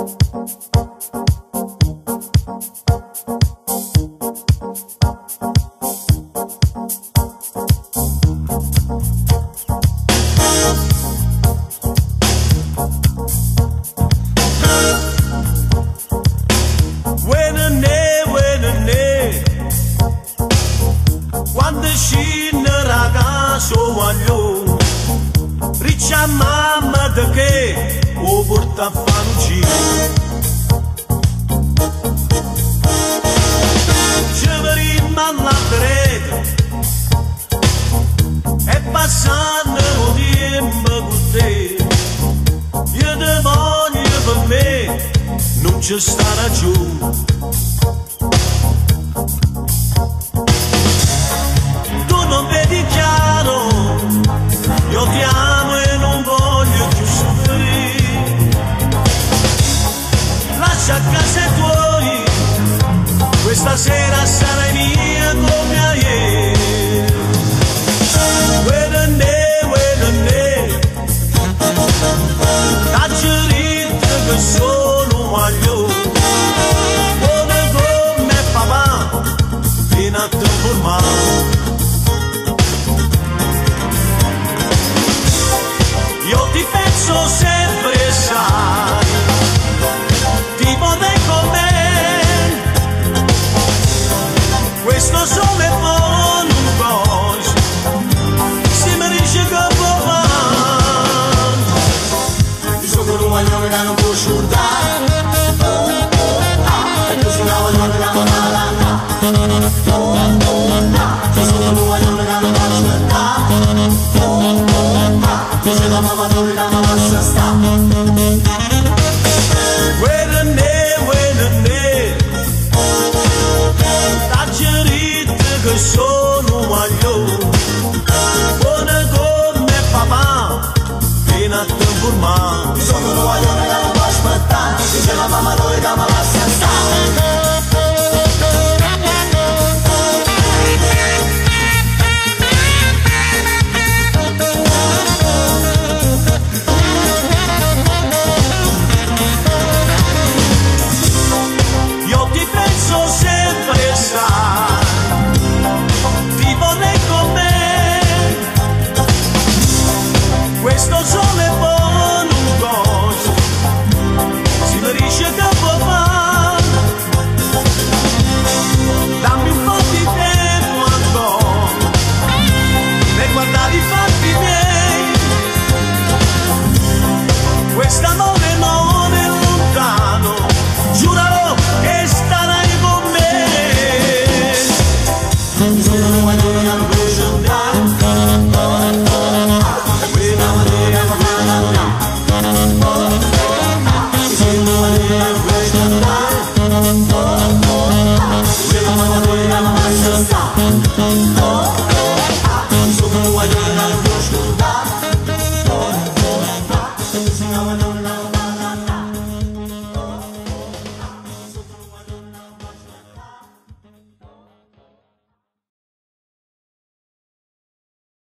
Quando scenderà casa voglio riccia mamma da che o porta a fare un giro ci verimmo alla prete e passando il tempo con te io te voglio per me non c'è sta ragione. Non vedi chiaro, io ti amo e non voglio più soffrire. Lascia a casa i tuoi, questa sera sarai mia come ieri. Wedenne, taggerite che sono voglio, come papà, fino a te formare. Io ti penso sempre, sai, ti vorrei con me. Questo sole buono un po', si mi dice che può fare. Io sono un guaglione che non può scordare.